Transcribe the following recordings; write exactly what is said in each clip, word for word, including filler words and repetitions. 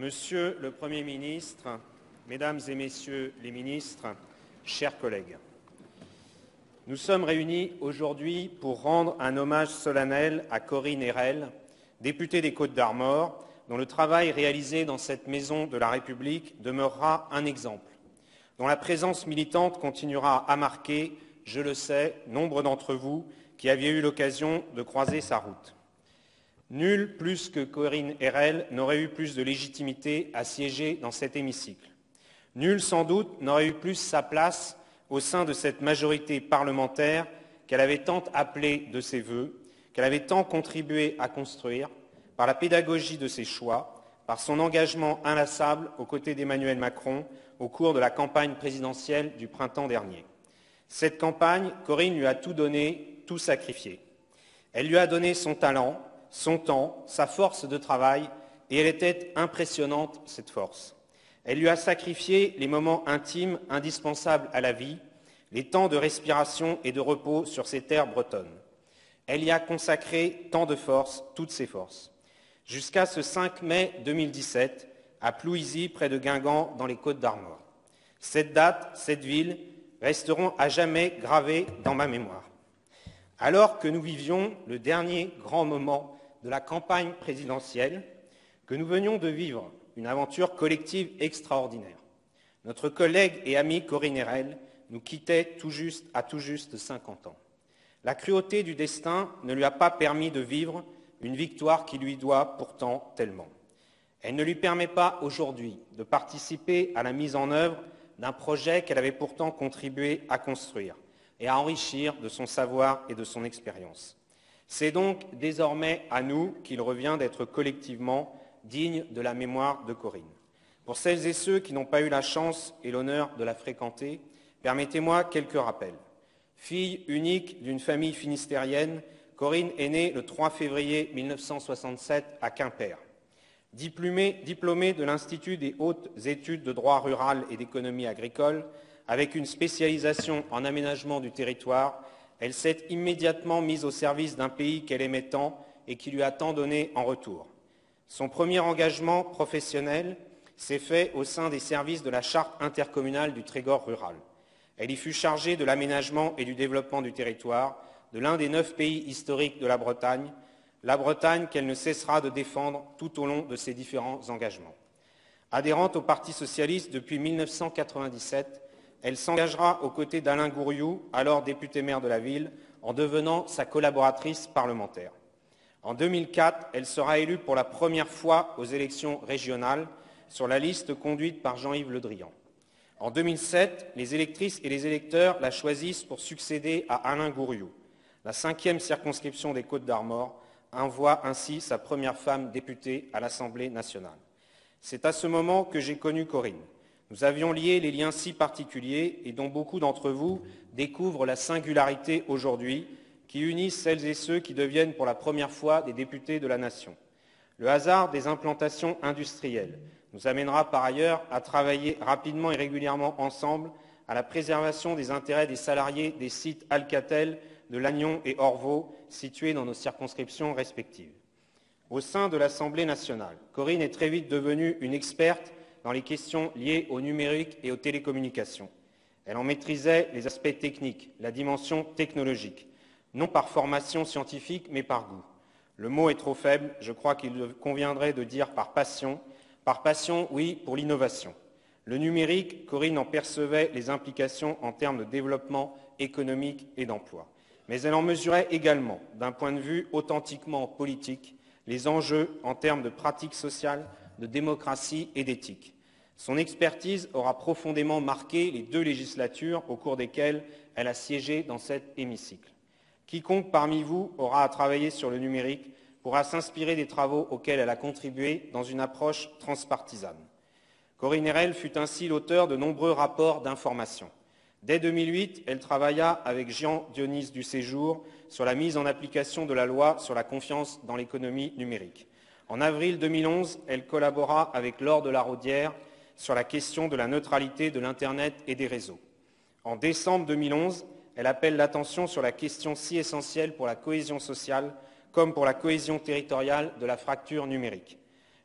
Monsieur le Premier ministre, Mesdames et Messieurs les ministres, chers collègues, nous sommes réunis aujourd'hui pour rendre un hommage solennel à Corinne Herel, députée des Côtes-d'Armor, dont le travail réalisé dans cette maison de la République demeurera un exemple, dont la présence militante continuera à marquer, je le sais, nombre d'entre vous qui aviez eu l'occasion de croiser sa route. Nul plus que Corinne Herel n'aurait eu plus de légitimité à siéger dans cet hémicycle. Nul sans doute n'aurait eu plus sa place au sein de cette majorité parlementaire qu'elle avait tant appelée de ses vœux, qu'elle avait tant contribué à construire par la pédagogie de ses choix, par son engagement inlassable aux côtés d'Emmanuel Macron au cours de la campagne présidentielle du printemps dernier. Cette campagne, Corinne lui a tout donné, tout sacrifié. Elle lui a donné son talent, son temps, sa force de travail, et elle était impressionnante, cette force. Elle lui a sacrifié les moments intimes indispensables à la vie, les temps de respiration et de repos sur ces terres bretonnes. Elle y a consacré tant de force, toutes ses forces. Jusqu'à ce cinq mai deux mille dix-sept, à Plouisy, près de Guingamp, dans les Côtes-d'Armor. Cette date, cette ville, resteront à jamais gravées dans ma mémoire. Alors que nous vivions le dernier grand moment de la campagne présidentielle, que nous venions de vivre une aventure collective extraordinaire, notre collègue et amie Corinne Herel nous quittait tout juste à tout juste cinquante ans. La cruauté du destin ne lui a pas permis de vivre une victoire qui lui doit pourtant tellement. Elle ne lui permet pas aujourd'hui de participer à la mise en œuvre d'un projet qu'elle avait pourtant contribué à construire et à enrichir de son savoir et de son expérience. C'est donc désormais à nous qu'il revient d'être collectivement dignes de la mémoire de Corinne. Pour celles et ceux qui n'ont pas eu la chance et l'honneur de la fréquenter, permettez-moi quelques rappels. Fille unique d'une famille finistérienne, Corinne est née le trois février mille neuf cent soixante-sept à Quimper. Diplômée, diplômée de l'Institut des hautes études de droit rural et d'économie agricole, avec une spécialisation en aménagement du territoire, elle s'est immédiatement mise au service d'un pays qu'elle aimait tant et qui lui a tant donné en retour. Son premier engagement professionnel s'est fait au sein des services de la charte intercommunale du Trégor rural. Elle y fut chargée de l'aménagement et du développement du territoire de l'un des neuf pays historiques de la Bretagne, la Bretagne qu'elle ne cessera de défendre tout au long de ses différents engagements. Adhérente au Parti socialiste depuis mille neuf cent quatre-vingt-dix-sept, elle s'engagera aux côtés d'Alain Gouriou, alors député-maire de la ville, en devenant sa collaboratrice parlementaire. En deux mille quatre, elle sera élue pour la première fois aux élections régionales sur la liste conduite par Jean-Yves Le Drian. En deux mille sept, les électrices et les électeurs la choisissent pour succéder à Alain Gouriou. La cinquième circonscription des Côtes-d'Armor envoie ainsi sa première femme députée à l'Assemblée nationale. C'est à ce moment que j'ai connu Corinne. Nous avions lié les liens si particuliers et dont beaucoup d'entre vous découvrent la singularité aujourd'hui, qui unissent celles et ceux qui deviennent pour la première fois des députés de la nation. Le hasard des implantations industrielles nous amènera par ailleurs à travailler rapidement et régulièrement ensemble à la préservation des intérêts des salariés des sites Alcatel, de Lannion et Orvaux, situés dans nos circonscriptions respectives. Au sein de l'Assemblée nationale, Corinne est très vite devenue une experte dans les questions liées au numérique et aux télécommunications. Elle en maîtrisait les aspects techniques, la dimension technologique, non par formation scientifique, mais par goût. Le mot est trop faible, je crois qu'il conviendrait de dire par passion. Par passion, oui, pour l'innovation. Le numérique, Corinne en percevait les implications en termes de développement économique et d'emploi. Mais elle en mesurait également, d'un point de vue authentiquement politique, les enjeux en termes de pratiques sociales, de démocratie et d'éthique. Son expertise aura profondément marqué les deux législatures au cours desquelles elle a siégé dans cet hémicycle. Quiconque parmi vous aura à travailler sur le numérique pourra s'inspirer des travaux auxquels elle a contribué dans une approche transpartisane. Corinne Herel fut ainsi l'auteur de nombreux rapports d'information. Dès deux mille huit, elle travailla avec Jean-Dionys Duséjour sur la mise en application de la loi sur la confiance dans l'économie numérique. En avril deux mille onze, elle collabora avec Laure de la Raudière sur la question de la neutralité de l'Internet et des réseaux. En décembre deux mille onze, elle appelle l'attention sur la question si essentielle pour la cohésion sociale comme pour la cohésion territoriale de la fracture numérique.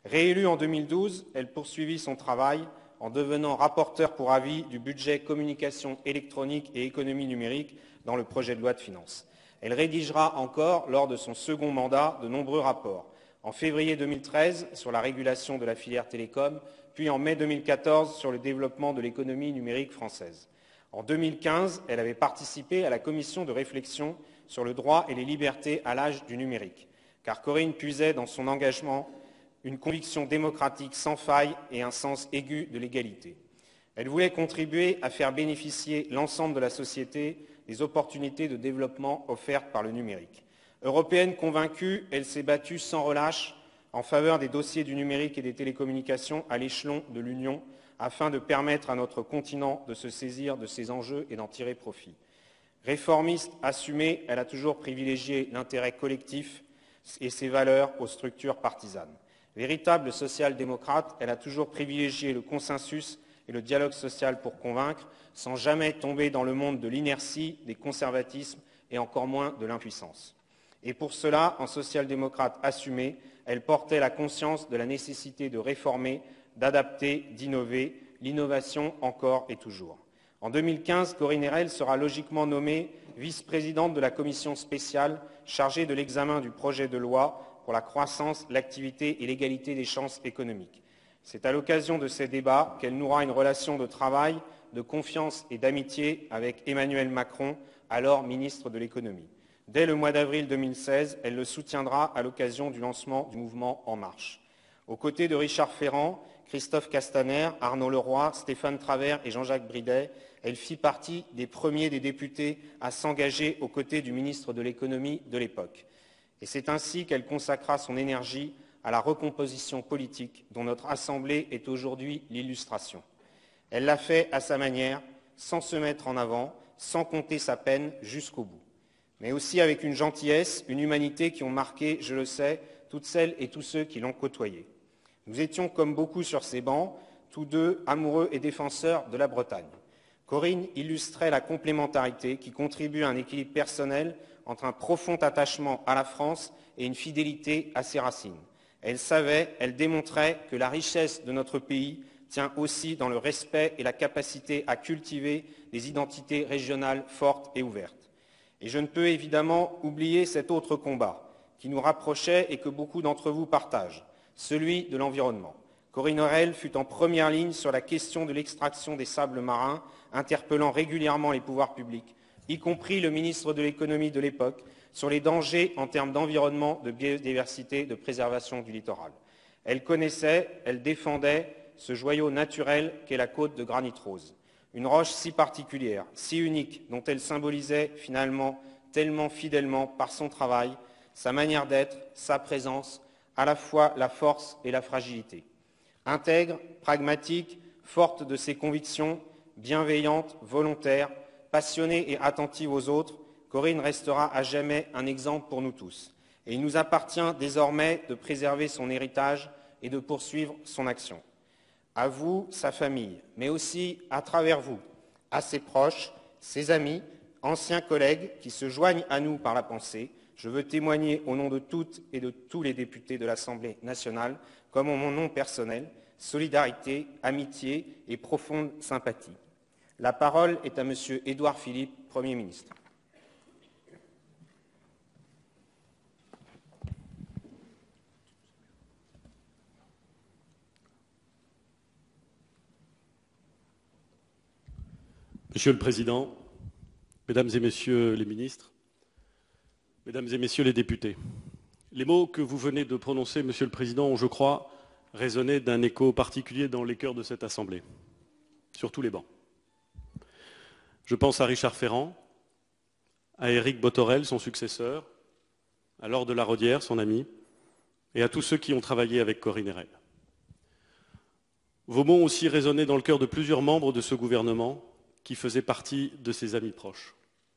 Réélue en deux mille douze, elle poursuivit son travail en devenant rapporteur pour avis du budget communication électronique et économie numérique dans le projet de loi de finances. Elle rédigera encore, lors de son second mandat, de nombreux rapports. En février deux mille treize, sur la régulation de la filière télécom, puis en mai deux mille quatorze, sur le développement de l'économie numérique française. En deux mille quinze, elle avait participé à la commission de réflexion sur le droit et les libertés à l'âge du numérique, car Corinne puisait dans son engagement une conviction démocratique sans faille et un sens aigu de l'égalité. Elle voulait contribuer à faire bénéficier l'ensemble de la société des opportunités de développement offertes par le numérique. Européenne convaincue, elle s'est battue sans relâche en faveur des dossiers du numérique et des télécommunications à l'échelon de l'Union, afin de permettre à notre continent de se saisir de ces enjeux et d'en tirer profit. Réformiste assumée, elle a toujours privilégié l'intérêt collectif et ses valeurs aux structures partisanes. Véritable social-démocrate, elle a toujours privilégié le consensus et le dialogue social pour convaincre, sans jamais tomber dans le monde de l'inertie, des conservatismes et encore moins de l'impuissance. Et pour cela, en social-démocrate assumée, elle portait la conscience de la nécessité de réformer, d'adapter, d'innover, l'innovation encore et toujours. En deux mille quinze, Corinne Herel sera logiquement nommée vice-présidente de la commission spéciale chargée de l'examen du projet de loi pour la croissance, l'activité et l'égalité des chances économiques. C'est à l'occasion de ces débats qu'elle nouera une relation de travail, de confiance et d'amitié avec Emmanuel Macron, alors ministre de l'économie. Dès le mois d'avril deux mille seize, elle le soutiendra à l'occasion du lancement du mouvement En Marche. Aux côtés de Richard Ferrand, Christophe Castaner, Arnaud Leroy, Stéphane Travert et Jean-Jacques Bridet, elle fit partie des premiers des députés à s'engager aux côtés du ministre de l'économie de l'époque. Et c'est ainsi qu'elle consacra son énergie à la recomposition politique dont notre Assemblée est aujourd'hui l'illustration. Elle l'a fait à sa manière, sans se mettre en avant, sans compter sa peine jusqu'au bout. Mais aussi avec une gentillesse, une humanité qui ont marqué, je le sais, toutes celles et tous ceux qui l'ont côtoyée. Nous étions, comme beaucoup sur ces bancs, tous deux amoureux et défenseurs de la Bretagne. Corinne illustrait la complémentarité qui contribue à un équilibre personnel entre un profond attachement à la France et une fidélité à ses racines. Elle savait, elle démontrait que la richesse de notre pays tient aussi dans le respect et la capacité à cultiver des identités régionales fortes et ouvertes. Et je ne peux évidemment oublier cet autre combat qui nous rapprochait et que beaucoup d'entre vous partagent, celui de l'environnement. Corinne Herel fut en première ligne sur la question de l'extraction des sables marins, interpellant régulièrement les pouvoirs publics, y compris le ministre de l'économie de l'époque, sur les dangers en termes d'environnement, de biodiversité, de préservation du littoral. Elle connaissait, elle défendait ce joyau naturel qu'est la côte de granit rose. Une roche si particulière, si unique, dont elle symbolisait finalement tellement fidèlement par son travail, sa manière d'être, sa présence, à la fois la force et la fragilité. Intègre, pragmatique, forte de ses convictions, bienveillante, volontaire, passionnée et attentive aux autres, Corinne restera à jamais un exemple pour nous tous. Et il nous appartient désormais de préserver son héritage et de poursuivre son action. À vous, sa famille, mais aussi à travers vous, à ses proches, ses amis, anciens collègues qui se joignent à nous par la pensée, je veux témoigner au nom de toutes et de tous les députés de l'Assemblée nationale, comme en mon nom personnel, solidarité, amitié et profonde sympathie. La parole est à Monsieur Édouard Philippe, Premier ministre. Monsieur le Président, Mesdames et Messieurs les ministres, Mesdames et Messieurs les députés, les mots que vous venez de prononcer, Monsieur le Président, ont, je crois, résonné d'un écho particulier dans les cœurs de cette Assemblée, sur tous les bancs. Je pense à Richard Ferrand, à Éric Bothorel, son successeur, à Laure de la Raudière, son ami, et à tous ceux qui ont travaillé avec Corinne Herel. Vos mots ont aussi résonné dans le cœur de plusieurs membres de ce gouvernement qui faisaient partie de ses amis proches.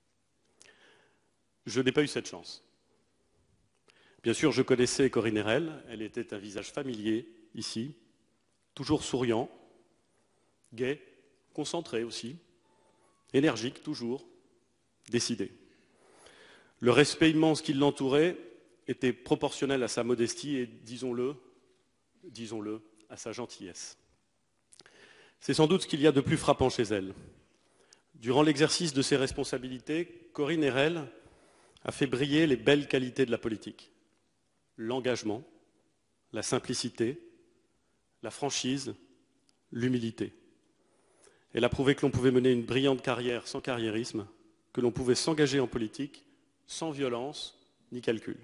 Je n'ai pas eu cette chance. Bien sûr, je connaissais Corinne Herel, elle était un visage familier ici, toujours souriant, gai, concentré aussi, énergique toujours, décidé. Le respect immense qui l'entourait était proportionnel à sa modestie et, disons-le, disons-le, à sa gentillesse. C'est sans doute ce qu'il y a de plus frappant chez elle. Durant l'exercice de ses responsabilités, Corinne Herrel a fait briller les belles qualités de la politique. L'engagement, la simplicité, la franchise, l'humilité. Elle a prouvé que l'on pouvait mener une brillante carrière sans carriérisme, que l'on pouvait s'engager en politique sans violence ni calcul.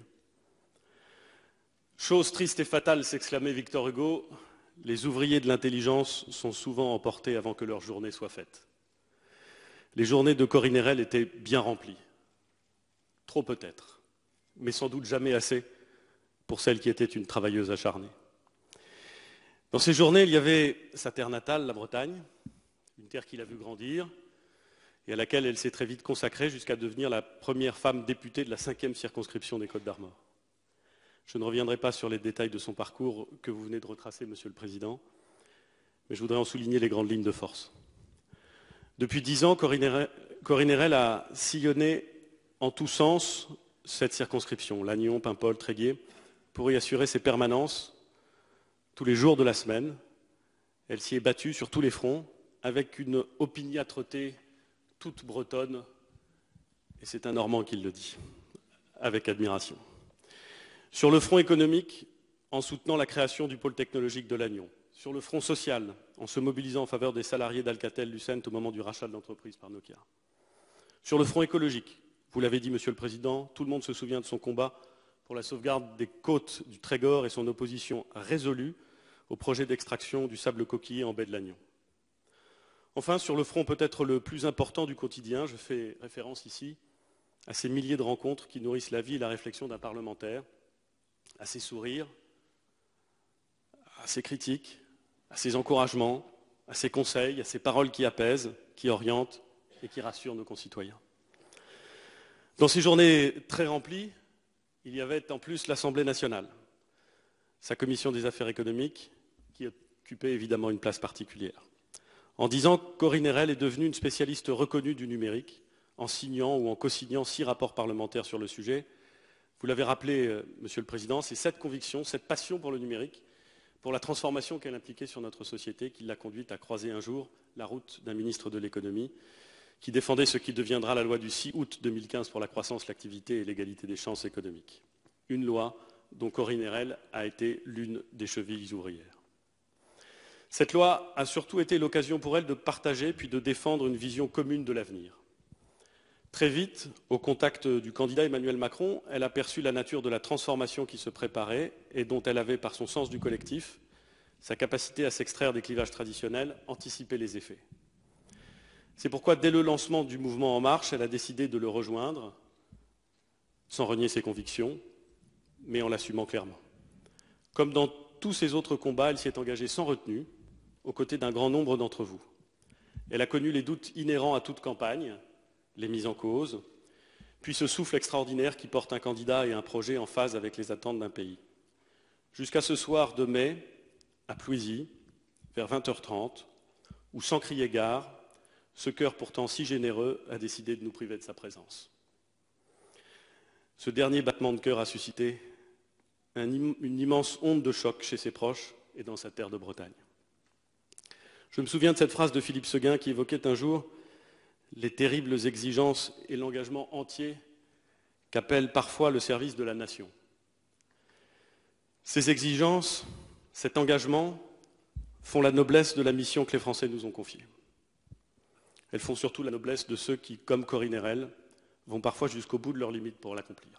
Chose triste et fatale, s'exclamait Victor Hugo, les ouvriers de l'intelligence sont souvent emportés avant que leur journée soit faite. Les journées de Corinne Herrel étaient bien remplies. Trop peut-être, mais sans doute jamais assez pour celle qui était une travailleuse acharnée. Dans ces journées, il y avait sa terre natale, la Bretagne, une terre qu'il a vue grandir et à laquelle elle s'est très vite consacrée jusqu'à devenir la première femme députée de la cinquième circonscription des Côtes-d'Armor. Je ne reviendrai pas sur les détails de son parcours que vous venez de retracer, Monsieur le Président, mais je voudrais en souligner les grandes lignes de force. Depuis dix ans, Corinne Herrel, Corinne Herrel a sillonné en tous sens cette circonscription, Lannion, Paimpol, Tréguier, pour y assurer ses permanences tous les jours de la semaine. Elle s'y est battue sur tous les fronts, avec une opiniâtreté toute bretonne, et c'est un Normand qui le dit, avec admiration. Sur le front économique, en soutenant la création du pôle technologique de Lannion. Sur le front social, en se mobilisant en faveur des salariés d'Alcatel-Lucent au moment du rachat de l'entreprise par Nokia. Sur le front écologique, vous l'avez dit, Monsieur le Président, tout le monde se souvient de son combat pour la sauvegarde des côtes du Trégor et son opposition résolue au projet d'extraction du sable coquillé en baie de Lannion. Enfin, sur le front peut-être le plus important du quotidien, je fais référence ici à ces milliers de rencontres qui nourrissent la vie et la réflexion d'un parlementaire, à ses sourires, à ses critiques, à ses encouragements, à ses conseils, à ses paroles qui apaisent, qui orientent et qui rassurent nos concitoyens. Dans ces journées très remplies, il y avait en plus l'Assemblée nationale, sa commission des affaires économiques, qui occupait évidemment une place particulière. En dix ans, Corinne Herrel est devenue une spécialiste reconnue du numérique, en signant ou en co-signant six rapports parlementaires sur le sujet. Vous l'avez rappelé, Monsieur le Président, c'est cette conviction, cette passion pour le numérique, pour la transformation qu'elle impliquait sur notre société, qui l'a conduite à croiser un jour la route d'un ministre de l'économie, qui défendait ce qui deviendra la loi du six août deux mille quinze pour la croissance, l'activité et l'égalité des chances économiques. Une loi dont Corinne Herrel a été l'une des chevilles ouvrières. Cette loi a surtout été l'occasion pour elle de partager puis de défendre une vision commune de l'avenir. Très vite, au contact du candidat Emmanuel Macron, elle a perçu la nature de la transformation qui se préparait et dont elle avait, par son sens du collectif, sa capacité à s'extraire des clivages traditionnels, anticipé les effets. C'est pourquoi, dès le lancement du mouvement En Marche, elle a décidé de le rejoindre, sans renier ses convictions, mais en l'assumant clairement. Comme dans tous ses autres combats, elle s'y est engagée sans retenue, aux côtés d'un grand nombre d'entre vous. Elle a connu les doutes inhérents à toute campagne, les mises en cause, puis ce souffle extraordinaire qui porte un candidat et un projet en phase avec les attentes d'un pays. Jusqu'à ce soir de mai, à Plouisy, vers vingt heures trente, où sans crier gare, ce cœur pourtant si généreux a décidé de nous priver de sa présence. Ce dernier battement de cœur a suscité un, une immense onde de choc chez ses proches et dans sa terre de Bretagne. Je me souviens de cette phrase de Philippe Séguin qui évoquait un jour les terribles exigences et l'engagement entier qu'appelle parfois le service de la nation. Ces exigences, cet engagement, font la noblesse de la mission que les Français nous ont confiée. Elles font surtout la noblesse de ceux qui, comme Corinne Herrel, vont parfois jusqu'au bout de leurs limites pour l'accomplir.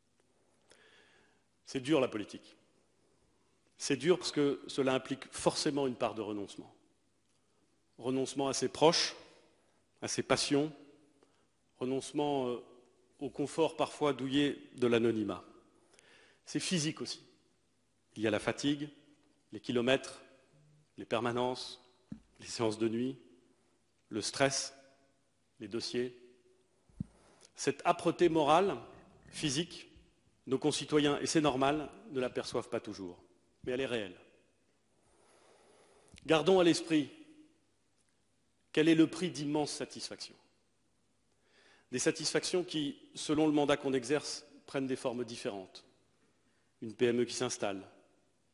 C'est dur la politique. C'est dur parce que cela implique forcément une part de renoncement. Renoncement à ses proches, à ses passions, renoncement au confort parfois douillet de l'anonymat. C'est physique aussi. Il y a la fatigue, les kilomètres, les permanences, les séances de nuit, le stress, les dossiers. Cette âpreté morale, physique, nos concitoyens, et c'est normal, ne l'aperçoivent pas toujours, mais elle est réelle. Gardons à l'esprit quel est le prix d'immenses satisfactions. Des satisfactions qui, selon le mandat qu'on exerce, prennent des formes différentes. Une P M E qui s'installe,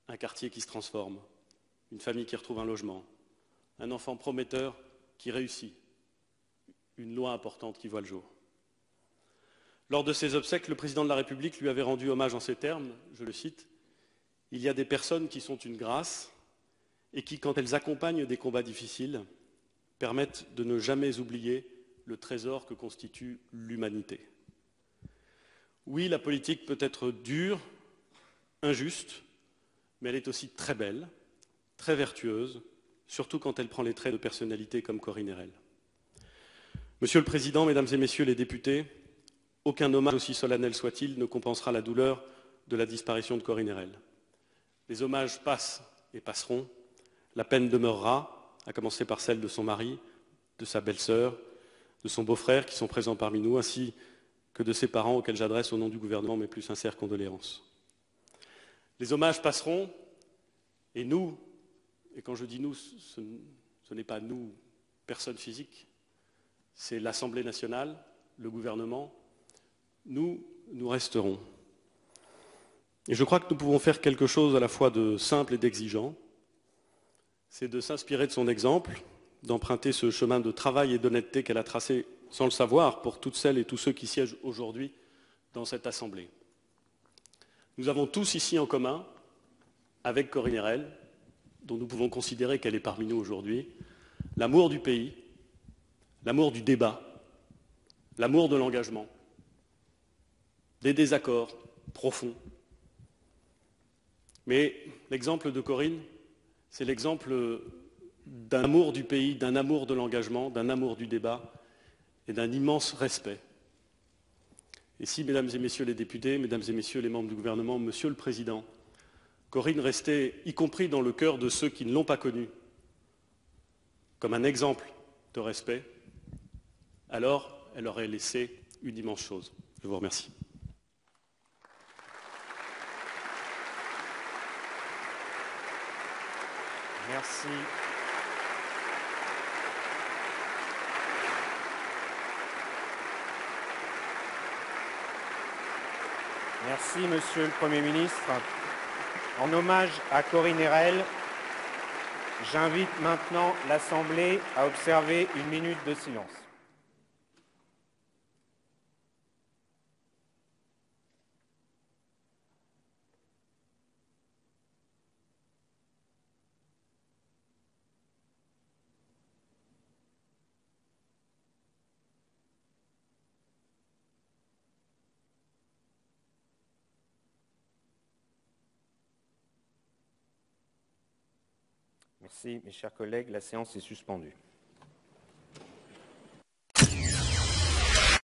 un quartier qui se transforme, une famille qui retrouve un logement, un enfant prometteur qui réussit, une loi importante qui voit le jour. Lors de ses obsèques, le président de la République lui avait rendu hommage en ces termes, je le cite, « Il y a des personnes qui sont une grâce et qui, quand elles accompagnent des combats difficiles, permettent de ne jamais oublier le trésor que constitue l'humanité. » Oui, la politique peut être dure, injuste, mais elle est aussi très belle, très vertueuse, surtout quand elle prend les traits de personnalités comme Corinne Erel. Monsieur le Président, Mesdames et Messieurs les députés, aucun hommage, aussi solennel soit-il, ne compensera la douleur de la disparition de Corinne Erel. Les hommages passent et passeront, la peine demeurera, à commencer par celle de son mari, de sa belle-sœur, de son beau-frère qui sont présents parmi nous, ainsi que de ses parents auxquels j'adresse au nom du gouvernement mes plus sincères condoléances. Les hommages passeront, et nous, et quand je dis nous, ce, ce n'est pas nous, personne physique, c'est l'Assemblée nationale, le gouvernement, nous, nous resterons. Et je crois que nous pouvons faire quelque chose à la fois de simple et d'exigeant, c'est de s'inspirer de son exemple, d'emprunter ce chemin de travail et d'honnêteté qu'elle a tracé sans le savoir pour toutes celles et tous ceux qui siègent aujourd'hui dans cette Assemblée. Nous avons tous ici en commun, avec Corinne Erel, dont nous pouvons considérer qu'elle est parmi nous aujourd'hui, l'amour du pays, l'amour du débat, l'amour de l'engagement, des désaccords profonds. Mais l'exemple de Corinne, c'est l'exemple d'un amour du pays, d'un amour de l'engagement, d'un amour du débat et d'un immense respect. Et si, Mesdames et Messieurs les députés, Mesdames et Messieurs les membres du gouvernement, Monsieur le Président, Corinne restait, y compris dans le cœur de ceux qui ne l'ont pas connue, comme un exemple de respect, alors elle aurait laissé une immense chose. Je vous remercie. Merci. Merci, Monsieur le Premier ministre. En hommage à Corinne Erel, j'invite maintenant l'Assemblée à observer une minute de silence. Merci, mes chers collègues. La séance est suspendue.